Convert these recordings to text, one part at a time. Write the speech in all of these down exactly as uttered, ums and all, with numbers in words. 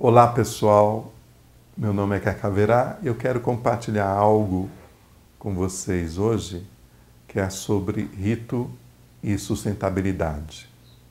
Olá pessoal, meu nome é Cacaverá e eu quero compartilhar algo com vocês hoje que é sobre rito e sustentabilidade.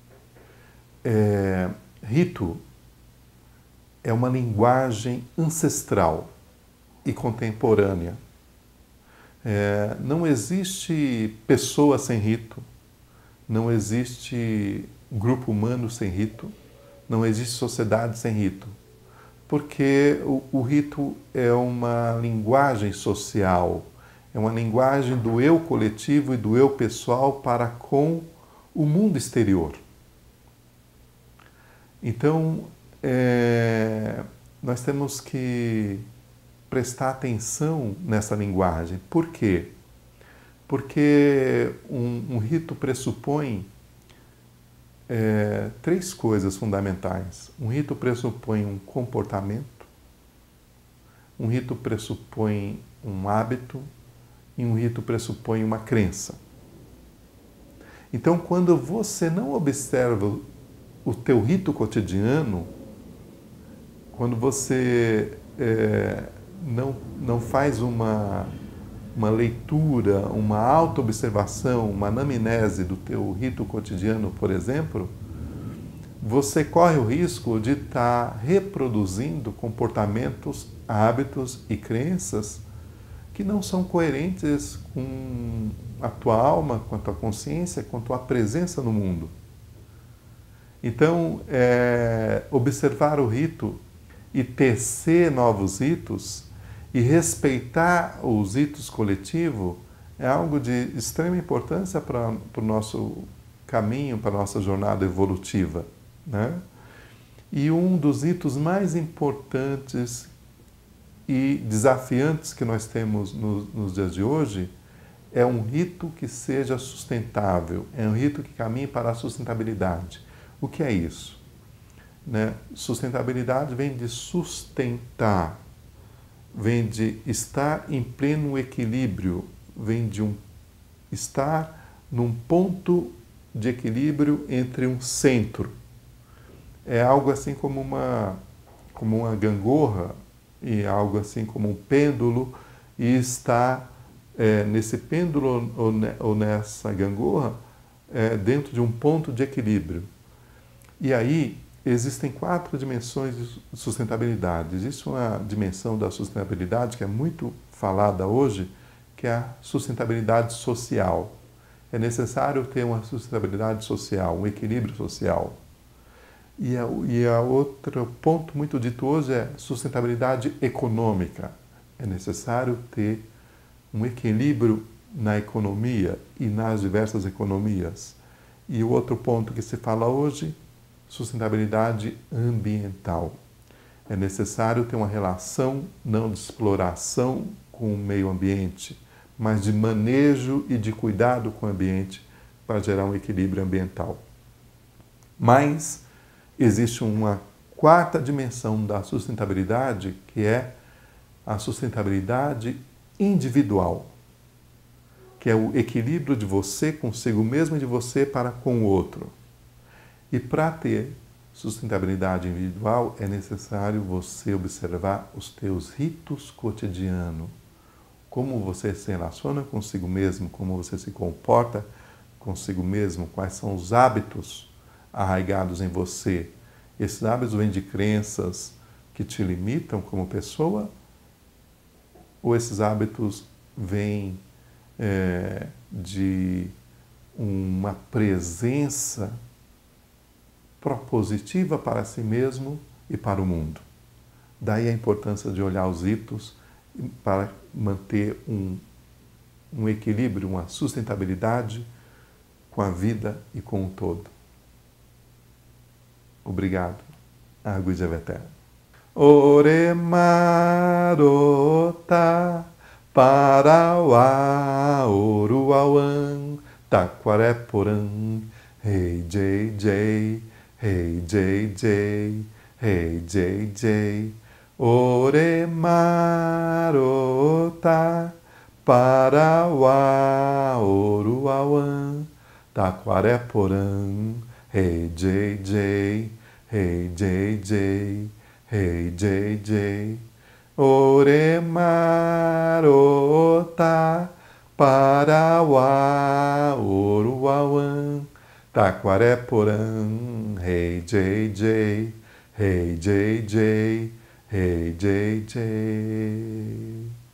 É, rito é uma linguagem ancestral e contemporânea. É, não existe pessoa sem rito, não existe grupo humano sem rito, não existe sociedade sem rito, porque o, o rito é uma linguagem social, é uma linguagem do eu coletivo e do eu pessoal para com o mundo exterior. Então, é, nós temos que prestar atenção nessa linguagem. Por quê? Porque um, um rito pressupõe É, três coisas fundamentais. Um rito pressupõe um comportamento, um rito pressupõe um hábito e um rito pressupõe uma crença. Então, quando você não observa o teu rito cotidiano, quando você é, não, não faz uma, uma leitura, uma autoobservação, uma anamnese do teu rito cotidiano, por exemplo, você corre o risco de estar reproduzindo comportamentos, hábitos e crenças que não são coerentes com a tua alma, com a tua consciência, com a tua presença no mundo. Então, é, observar o rito e tecer novos ritos e respeitar os ritos coletivos é algo de extrema importância para, para o nosso caminho, para a nossa jornada evolutiva, né? E um dos ritos mais importantes e desafiantes que nós temos no, nos dias de hoje é um rito que seja sustentável, é um rito que caminhe para a sustentabilidade. O que é isso? Né? Sustentabilidade vem de sustentar, vem de estar em pleno equilíbrio, vem de um estar num ponto de equilíbrio entre um centro. É algo assim como uma, como uma gangorra, e algo assim como um pêndulo, e está é, nesse pêndulo ou, ne, ou nessa gangorra é, dentro de um ponto de equilíbrio. E aí existem quatro dimensões de sustentabilidade. Existe uma dimensão da sustentabilidade que é muito falada hoje, que é a sustentabilidade social. É necessário ter uma sustentabilidade social, um equilíbrio social. E a, e a outro ponto muito dito hoje é sustentabilidade econômica. É necessário ter um equilíbrio na economia e nas diversas economias. E o outro ponto que se fala hoje, sustentabilidade ambiental. É necessário ter uma relação não de exploração com o meio ambiente, mas de manejo e de cuidado com o ambiente para gerar um equilíbrio ambiental. Mas existe uma quarta dimensão da sustentabilidade, que é a sustentabilidade individual, que é o equilíbrio de você consigo mesmo e de você para com o outro. E para ter sustentabilidade individual é necessário você observar os teus ritos cotidianos, como você se relaciona consigo mesmo, como você se comporta consigo mesmo, quais são os hábitos arraigados em você. Esses hábitos vêm de crenças que te limitam como pessoa, ou esses hábitos vêm é, de uma presença propositiva para si mesmo e para o mundo. Daí a importância de olhar os ritos para manter um, um equilíbrio, uma sustentabilidade com a vida e com o todo. Obrigado. Água de Eveté. Ore marota parauá oruauã taquareporã hey jay jay hey jay jay hey jay jay ore marota parauá oruauã taquareporã hey jay jay hey jay jay Hey, J J. Oremar, Ota, Parauá, Uruauã, Taquareporã. Hey, J J. Hey, J J. Hey, J J.